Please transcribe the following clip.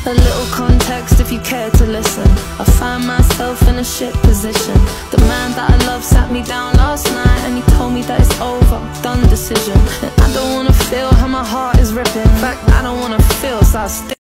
A little context if you care to listen. I find myself in a shit position. The man that I love sat me down last night and he told me that it's over, done decision. And I don't wanna feel how my heart is ripping. In fact, I don't wanna feel, so I stick